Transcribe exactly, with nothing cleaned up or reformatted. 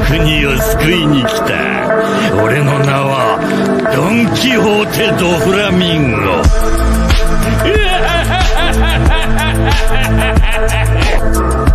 国を救いに来た。俺の名はドン・キホーテ・ドフラミンゴ。